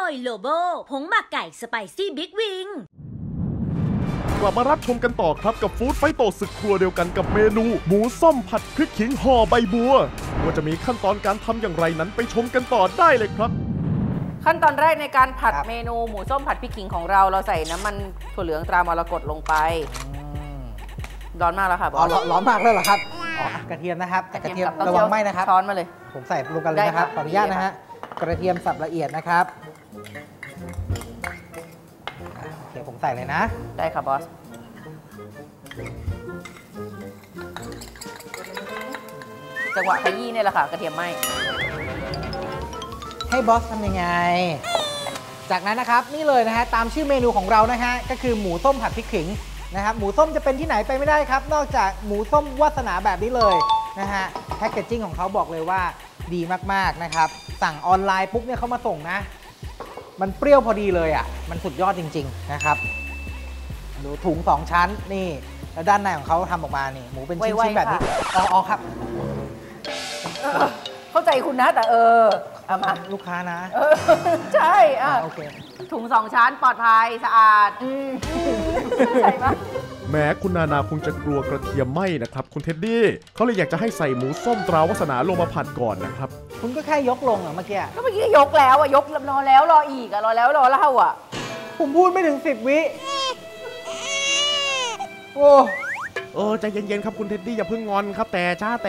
ยโลโบผงหมักไก่สไปซี่บิ๊กวิงกลับมารับชมกันต่อครับกับฟู้ดไฟโตศึกครัวเดียวกันกับเมนูหมูส้มผัดพริกขิงห่อใบบัวว่าจะมีขั้นตอนการทำอย่างไรนั้นไปชมกันต่อได้เลยครับขั้นตอนแรกในการผัดเมนูหมูส้มผัดพริกขิงของเราใส่น้ำมันถั่วเหลืองตรามรกตลงไปร้อนมากแล้วค่ะบอสร้อนมากเลยเหรอครับกระเทียมนะครับกระเทียมระวังไหม้นะครับช้อนมาเลยผมใส่ลงกันเลยนะครับขออนุญาตนะฮะกระเทียมสับละเอียดนะครับโอเคผมใส่เลยนะได้ค่ะบอสจังหวะขยี้เนี่ยแหละค่ะกระเทียมไหม้ให้บอสทำยังไงจากนั้นนะครับนี่เลยนะฮะตามชื่อเมนูของเรานะฮะก็คือหมูส้มผัดพริกขิงนะครับหมูส้มจะเป็นที่ไหนไปไม่ได้ครับนอกจากหมูส้มวาสนาแบบนี้เลยนะฮะแพคเกจจิ้งของเขาบอกเลยว่าดีมากๆนะครับสั่งออนไลน์ปุ๊บเนี่ยเขามาส่งนะมันเปรี้ยวพอดีเลยอ่ะมันสุดยอดจริงๆนะครับดูถุง2ชั้นนี่แล้วด้านในของเขาทำออกมานี่หมูเป็นชิ้นๆแบบนี้อ๋อครับเข้าใจคุณนะแต่เอามาลูกค้านะใช่โอเคถุง2ชั้นปลอดภัยสะอาดใส่ปะแม้คุณนานาคงจะกลัวกระเทียมไหม้นะครับคุณเท็ดดี้เขาเลยอยากจะให้ใส่หมูส้มตราวัสนาลงมาผัดก่อนนะครับคุณก็แค่ยกลงเมื่อกี้ก็เมื่อกี้ยกแล้วยกรอแล้วรออีกรอแล้วรอเล่าผมพูดไม่ถึง10 วิโอ้ใจเย็นๆครับคุณเท็ดดี้อย่าเพิ่งงอนครับแต่ช้าแต่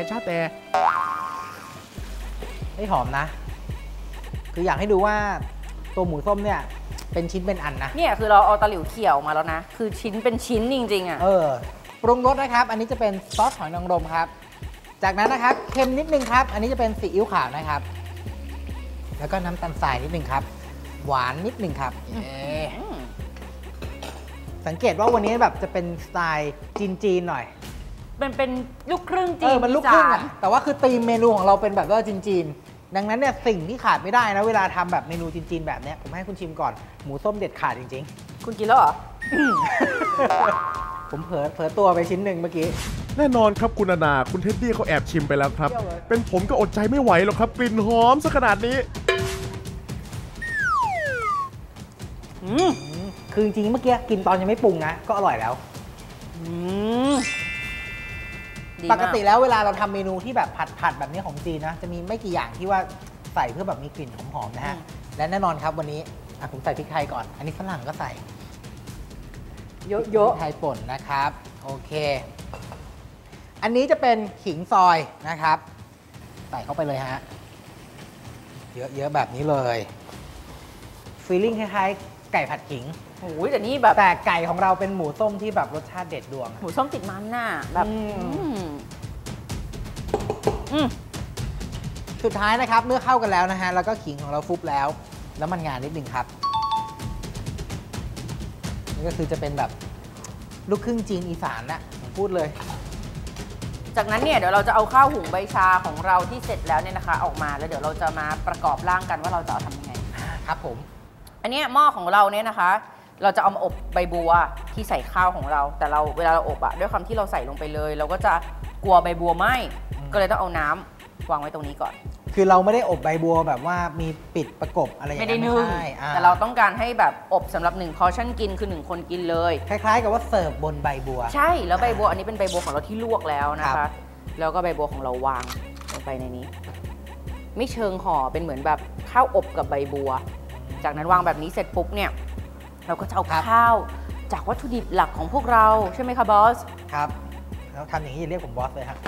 ให้หอมนะคืออยากให้ดูว่าตัวหมูส้มเนี่ยเป็นชิ้นเป็นอันนะเนี่ยคือเราเอาตะหลิวเขี่ยวมาแล้วนะคือชิ้นเป็นชิ้นจริงปรุงรสนะครับอันนี้จะเป็นซอสหอยนางรมครับจากนั้นนะครับเค็มนิดนึงครับอันนี้จะเป็นซีอิ๊วขาวนะครับแล้วก็น้ำตาลทรายนิดนึงครับหวานนิดนึงครับสังเกตว่าวันนี้แบบจะเป็นสไตล์จีนๆหน่อยเป็นลูกครึ่งจีนมันลูกครึ่งอะแต่ว่าคือธีมเมนูของเราเป็นแบบว่าจีนๆดังนั้นเนี่ยสิ่งที่ขาดไม่ได้นะเวลาทำแบบเมนูจีนๆแบบนี้ผมให้คุณชิมก่อนหมูส้มเด็ดขาดจริงๆคุณกินแล้วเหรอผมเผลอตัวไปชิ้นหนึ่งเมื่อกี้แน่นอนครับคุณนานาคุณเท็ดดี้เขาแอบชิมไปแล้วครับเป็นผมก็อดใจไม่ไหวหรอกครับกลิ่นหอมซะขนาดนี้คือจริงๆเมื่อกี้กินตอนยังไม่ปรุงนะก็อร่อยแล้วปกติแล้วเวลาเราทำเมนูที่แบบผัดแบบนี้ของจีนนะจะมีไม่กี่อย่างที่ว่าใส่เพื่อแบบมีกลิ่นหอมๆนะฮะและแน่นอนครับวันนี้ผมใส่พริกไทยก่อนอันนี้ฝรั่งก็ใส่เยอะๆพริกไทยป่นนะครับโอเคอันนี้จะเป็นขิงซอยนะครับใส่เข้าไปเลยฮะเยอะๆแบบนี้เลยฟีลลิ่งคล้ายๆไก่ผัดขิงโอ้ยแต่นี่แบบแต่ไก่ของเราเป็นหมูส้มที่แบบรสชาติเด็ดดวงหมูส้มติดมันน่ะแบบสุดท้ายนะครับเมื่อเข้ากันแล้วนะฮะแล้วก็ขิงของเราฟุบแล้วมันงานนิดนึงครับนี่ก็คือจะเป็นแบบลูกครึ่งจีนอีสานนะผมพูดเลยจากนั้นเนี่ยเดี๋ยวเราจะเอาข้าวหุงใบชาของเราที่เสร็จแล้วเนี่ยนะคะออกมาแล้วเดี๋ยวเราจะมาประกอบร่างกันว่าเราจะเอาทำยังไงครับผมอันนี้หม้อของเราเนี่ยนะคะเราจะเอามาอบใบบัวที่ใส่ข้าวของเราแต่เราเวลาเราอบด้วยความที่เราใส่ลงไปเลยเราก็จะกลัวใบบัวไหม้ก็เลยต้องเอาน้ำวางไว้ตรงนี้ก่อนคือเราไม่ได้อบใบบัวแบบว่ามีปิดประกบอะไรอย่างเงี้ยไม่ใช่แต่เราต้องการให้แบบอบสำหรับ1 พอร์ชั่นกินคือ1 คนกินเลยคล้ายๆกับว่าเสิร์ฟบนใบบัวใช่แล้วใบบัวอันนี้เป็นใบบัวของเราที่ลวกแล้วนะคะแล้วก็ใบบัวของเราวางลงไปในนี้ไม่เชิงห่อเป็นเหมือนแบบข้าวอบกับใบบัวจากนั้นวางแบบนี้เสร็จปุ๊บเนี่ยเราก็จะเอาข้าวจากวัตถุดิบหลักของพวกเราใช่ไหมคะบอสครับแล้วทำอย่างนี้อย่าเรียกผมบอสเลยครับ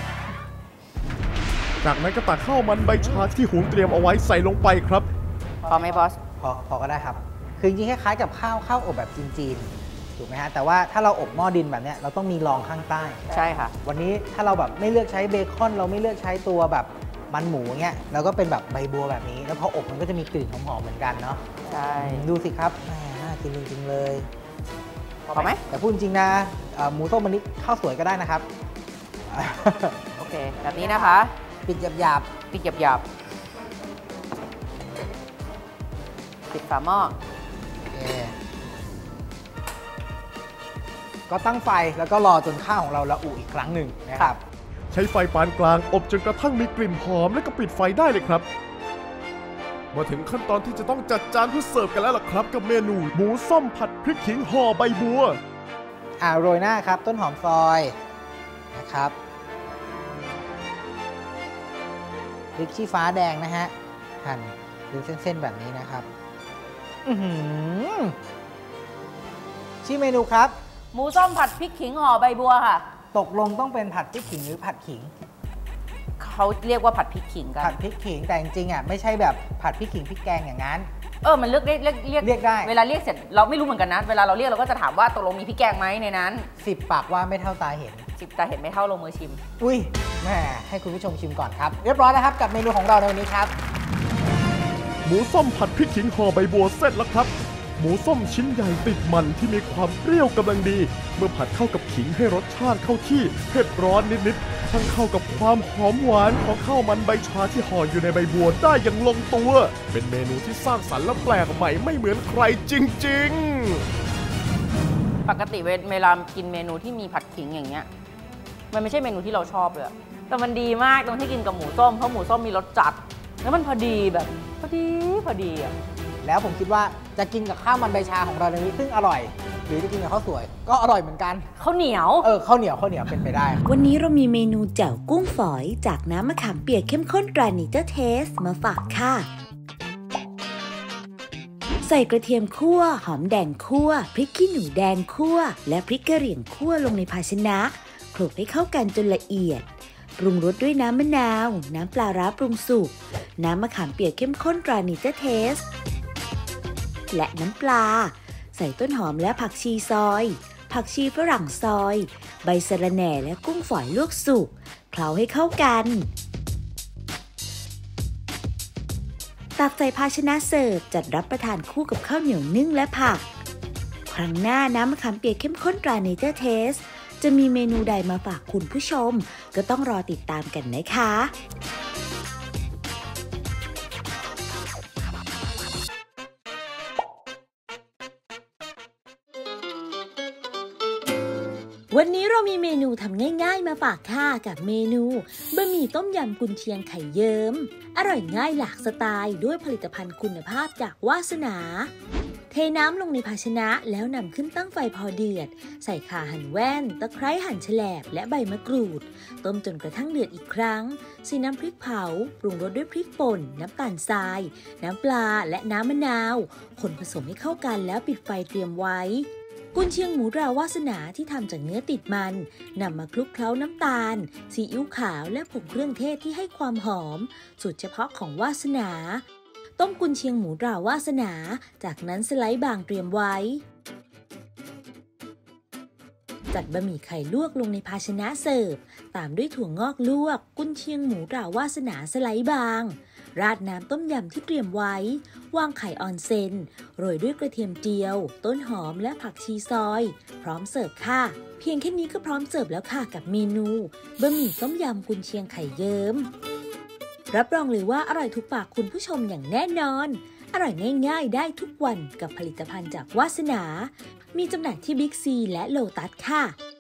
จากนั้นก็ตักข้าวมันใบชาที่หุงเตรียมเอาไว้ใส่ลงไปครับพอไหมบอสพอก็ได้ครับคือจริงๆคล้ายๆกับข้าวอบแบบจีนๆถูกไหมฮะแต่ว่าถ้าเราอบหม้อดินแบบนี้เราต้องมีรองข้างใต้ใช่ค่ะวันนี้ถ้าเราแบบไม่เลือกใช้เบคอนเราไม่เลือกใช้ตัวแบบมันหมูเงี้ยแล้วก็เป็นแบบใบบัวแบบนี้แล้วพออบมันก็จะมีกลิ่นหอมๆเหมือนกันเนาะใช่ดูสิครับน่ากินจริงๆเลยพอไหมแต่พูดจริงนะหมูต้มมันนี้ข้าวสวยก็ได้นะครับโอเคแบบนี้นะคะปิดหยาบปิดหยาบปิดฝาหม้อก็ตั้งไฟแล้วก็รอจนข้าวของเราละอุอีกครั้งหนึ่งนะครับใช้ไฟปานกลางอบจนกระทั่งมีกลิ่นหอมแล้วก็ปิดไฟได้เลยครับมาถึงขั้นตอนที่จะต้องจัดจานเพื่อเสิร์ฟกันแล้วล่ะครับกับเมนูหมูส้มผัดพริกขิงห่อใบบัวโรยหน้าครับต้นหอมซอยนะครับพริกชี้ฟ้าแดงนะฮะหั่นเป็นเส้นๆแบบนี้นะครับชื่อเมนูครับหมูส้มผัดพริกขิงห่อใบบัวค่ะตกลงต้องเป็นผัดพริกขิงหรือผัดขิงเขาเรียกว่าผัดพริกขิงกันผัดพริกขิงแต่จริงๆไม่ใช่แบบผัดพริกขิงพริกแกงอย่างนั้นมันเรียกได้เวลาเรียกเสร็จเราไม่รู้เหมือนกันนะเวลาเราเรียกเราก็จะถามว่าตกลงมีพริกแกงไหมในนั้น 10 ปากว่าไม่เท่าตาเห็น 10 ตาเห็นไม่เท่าลงมือชิมอุ้ยแม่ให้คุณผู้ชมชิมก่อนครับเรียบร้อยแล้วครับกับเมนูของเราในวันนี้ครับหมูส้มผัดพริกขิงห่อใบบัวเสร็จแล้วครับหมูส้มชิ้นใหญ่ติดมันที่มีความเปรี้ยวกำลังดีเมื่อผัดเข้ากับขิงให้รสชาติเข้าที่เผ็ดร้อนนิดๆทั้งเข้ากับความหอมหวานของข้าวมันใบชาที่ห่ออยู่ในใบบัวได้อย่างลงตัวเป็นเมนูที่สร้างสรรค์และแปลกใหม่ไม่เหมือนใครจริงๆปกติเวลากินเมนูที่มีผัดขิงอย่างเงี้ยมันไม่ใช่เมนูที่เราชอบเลยแต่มันดีมากตรงที่กินกับหมูส้มเพราะหมูส้มมีรสจัดแล้วมันพอดีแบบพอดีอ่ะแล้วผมคิดว่าจะกินกับข้าวมันใบชาของเราในนี้ซึ่งอร่อยหรือจะกินกับข้าวสวยก็อร่อยเหมือนกันข้าวเหนียวข้าวเหนียวเป็นไปได้วันนี้เรามีเมนูแจ่วกุ้งฝอยจากน้ำมะขามเปียกเข้มข้นตรา Nature Taste มาฝากค่ะใส่กระเทียมคั่วหอมแดงคั่วพริกขี้หนูแดงคั่วและพริกกระเหรี่ยงคั่วลงในภาชนะคลุกให้เข้ากันจนละเอียดปรุงรสด้วยน้ำมะนาวน้ำปลาร้าปรุงสุกน้ำมะขามเปียกเข้มข้นตรา Nature Tasteและน้ำปลาใส่ต้นหอมและผักชีซอยผักชีฝรั่งซอยใบสะระแหน่และกุ้งฝอยลวกสุกเคล้าให้เข้ากันตักใส่ภาชนะเสิร์ฟจัดรับประทานคู่กับข้าวเหนียวนึ่งและผักครั้งหน้าน้ำมะขามเปียกเข้มข้นตรา Nature Taste จะมีเมนูใดมาฝากคุณผู้ชมก็ต้องรอติดตามกันนะคะวันนี้เรามีเมนูทำง่ายๆมาฝากค่ะกับเมนูบะหมี่ต้มยำกุนเชียงไข่เยิ้มอร่อยง่ายหลากสไตล์ด้วยผลิตภัณฑ์คุณภาพจากวาสนาเทน้ำลงในภาชนะแล้วนำขึ้นตั้งไฟพอเดือดใส่ข่าหั่นแว่นตะไคร้หั่นแฉลบและใบมะกรูดต้มจนกระทั่งเดือดอีกครั้งใส่น้ำพริกเผาปรุงรสด้วยพริกป่นน้ำตาลทรายน้ำปลาและน้ำมะนาวคนผสมให้เข้ากันแล้วปิดไฟเตรียมไว้กุนเชียงหมูตราวาสนาที่ทำจากเนื้อติดมันนำมาคลุกเคล้าน้ำตาลซีอิ๊วขาวและผงเครื่องเทศที่ให้ความหอมสูตรเฉพาะของวาสนาต้มกุนเชียงหมูตราวาสนาจากนั้นสไลด์บางเตรียมไว้จัดบะหมี่ไข่ลวกลงในภาชนะเสิร์ฟตามด้วยถั่วงอกลวกกุนเชียงหมูตราวาสนาสไลด์บางราดน้ำต้มยำที่เตรียมไว้วางไข่ออนเซนโรยด้วยกระเทียมเจียวต้นหอมและผักชีซอยพร้อมเสิร์ฟค่ะเพียงแค่นี้ก็พร้อมเสิร์ฟแล้วค่ะกับเมนูบะหมี่ต้มยำกุนเชียงไข่เยิ้มรับรองเลยว่าอร่อยถูกปากคุณผู้ชมอย่างแน่นอนอร่อยง่ายๆได้ทุกวันกับผลิตภัณฑ์จากวาสนามีจำหน่ายที่บิ๊กซีและโลตัสค่ะ